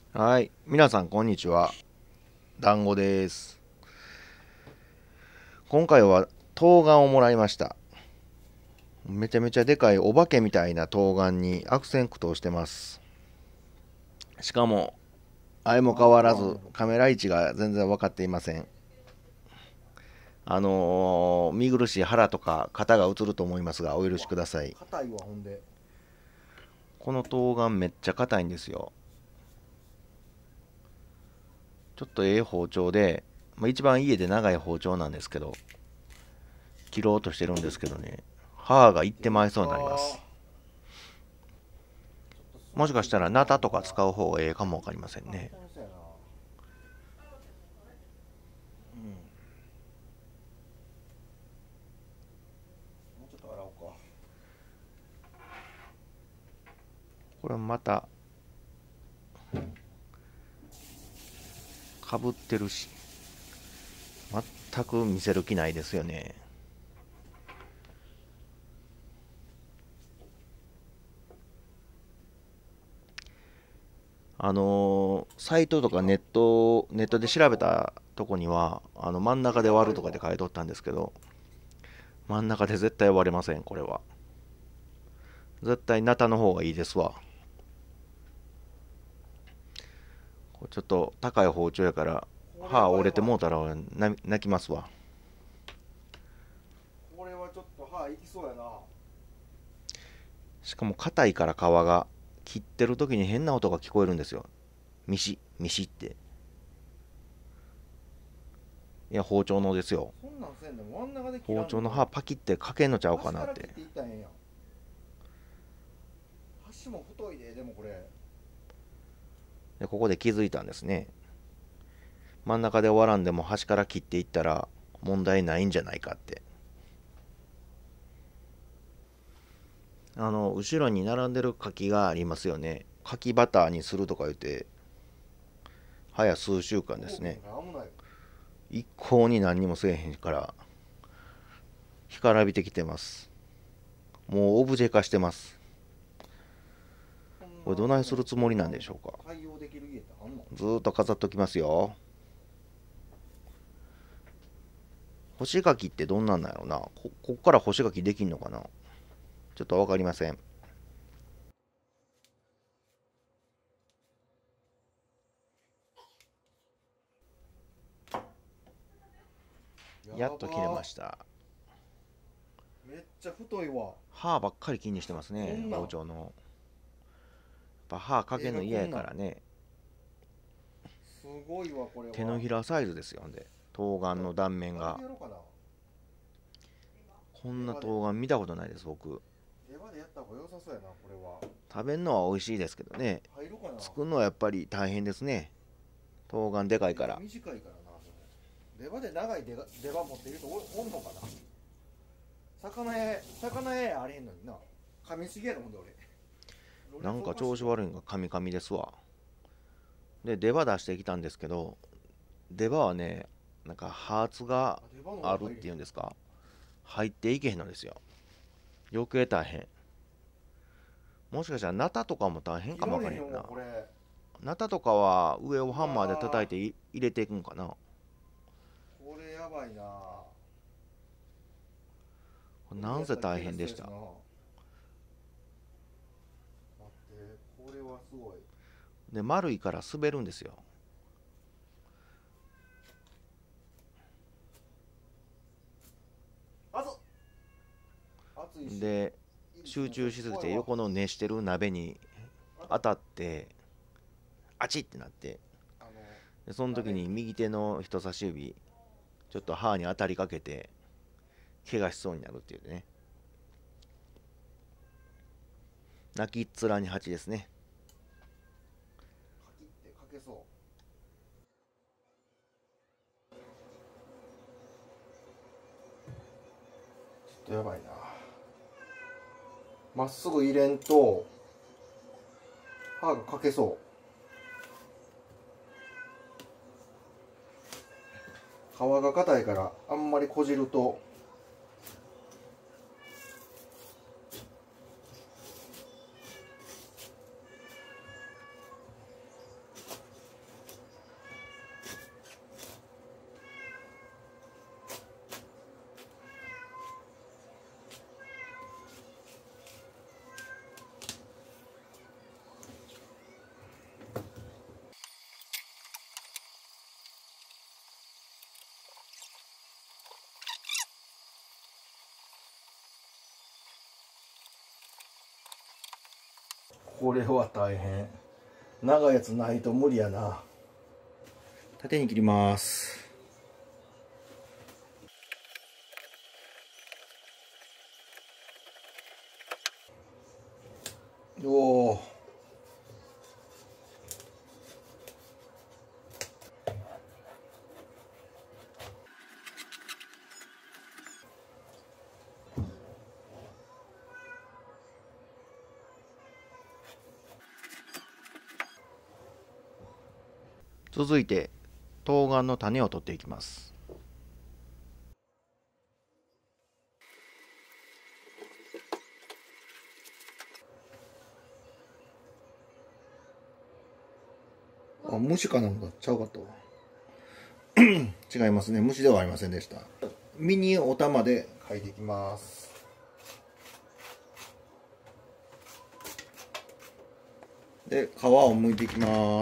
はい、皆さんこんにちは。団子です。今回は冬瓜をもらいました。めちゃめちゃでかいお化けみたいな冬瓜に悪戦苦闘してます。しかも相も変わらずカメラ位置が全然分かっていません。見苦しい腹とか肩が映ると思いますがお許しください。 硬いわ、ほんで。 この冬瓜めっちゃ硬いんですよ。ちょっと包丁で、一番家で長い包丁なんですけど、切ろうとしてるんですけどね、歯がいってまいそうになります。 ちょっと座もしかしたらっていいかな、 ナタとかほんなら。 使う方がええかもわかりませんあ、 ね。 ほんそうやな。うん。もうちょっと洗おうか。 これまたかぶってるし、全く見せる気ないですよね。サイトとかネットで調べたとこには、真ん中で割るとかで書いとったんですけど、真ん中で絶対割れません、これは。絶対ナタの方がいいですわ。これちょっと高い包丁やから、 これ歯折れてはやばい。 もうたら泣きますわ。 これはちょっと歯いきそうやな。 しかも硬いから皮が、切ってる時に変な音が聞こえるんですよ。ミシミシって。いや、包丁のですよ。 そんなんせんでも真ん中で切包らんでも、 丁の刃パキってかけんのちゃうか端なって。 から切っていったらええんやん。端も太いで、でもこれ。 で、ここで気づいたんですね。真ん中で終わらんでも端から切っていったら問題ないんじゃないかって。後ろに並んでる柿がありますよね。柿バターにするとか言って、早数週間ですね。 フォークとか危ない。 一向に何にもせえへんから、干からびてきてます。もうオブジェ化してます。 こんこれどなね、 ないするつもりなんでしょうか。 対応できる家ってあんの？ ずーっと飾っときますよ。干し柿ってどんなんなんやろな。こっから干し柿できんのかな。ちょっとわかりません。 ややっと切れまば。 した。 めっちゃ太いわ。 歯ばっかり気にしてますね、 こんなん。 包丁の。やっぱ歯かけ映んの嫌や画こんなん。 からね。 すごいわ、これ手のは。 ひらサイズですよ。んで、冬瓜の断面あれが。 でやろうかな。 こんなエヴァで。 冬瓜見たことないです、僕。 エヴァでやった方が良さそうやな、これは。 食べるのは美味しいですけどね。 入るかな。 作るのはやっぱり大変ですね。冬瓜でかい出刃から。 短いからな、でも。出刃で長い出刃持ってる人おんのかな。魚屋あれへんのにな。噛みすぎやろ、ほんで俺。ろれなんかつおかしいわ。 調子悪いんがカミカミですわ。で、出刃出してきたんですけど、出刃はね、なんかハーツがあ、出刃の方あるっが入れへん。 ていうんですか、入っていけへんのですよ。余計大変。もしかしたらナタとかも大変かもわ切られへんわ、 かんへんな。 これ。 ナタとかは上をうハンマーで叩いわて入れていくんかな。 これやばいな。 なんせ大変でした。 待って、これはすごい。 で、丸いから滑るんですよ。 熱っ。熱いし、 で、集中しすぎて横の熱してる鍋に当たって、あちってなって、 あの、 でその時に右手の人差し指、ちょっと歯に当たりかけて、怪我しそうになるっていうね。泣きっ面に蜂ですね。 かきってかけそう。ちょっとやばいな。まっすぐ入れんと、歯がかけそう。皮が硬いからあんまりこじると。 これは大変。長いやつないと無理やな。 縦に切ります。 おお。 続いて冬瓜の種を取っていきます。 あ、虫かなんかちゃうかったわ。 違いますね。虫ではありませんでした。 ミニお玉で描いていきます。 で、皮を剥いていきます。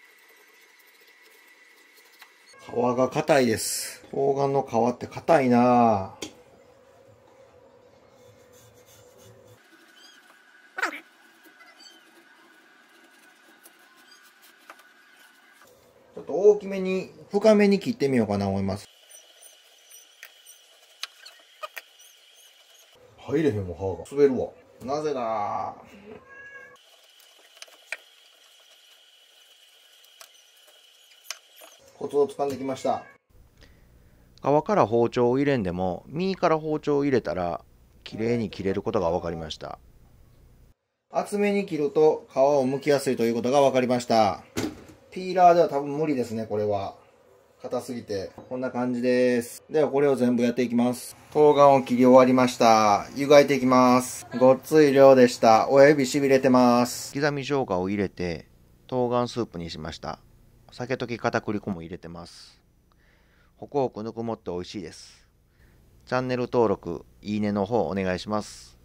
皮が硬いです。冬瓜の皮って硬いなぁ。ちょっと大きめに、深めに切ってみようかな思います。入れへんもん、歯が。滑るわ。なぜだ。コツをつかんできました。 皮から包丁を入れんでも、身から包丁を入れたら綺麗に切れることが分かりました。 厚めに切ると皮を剥きやすいということが分かりました。ピーラーでは多分無理ですね、これは。硬すぎて。こんな感じです。ではこれを全部やっていきます。冬瓜を切り終わりました。湯がいていきます。ごっつい量でした。親指しびれてます。 刻み生姜を入れて冬瓜スープにしました。酒溶き片栗粉も入れてます。ホクホクぬくもって美味しいです。チャンネル登録、いいねの方お願いします。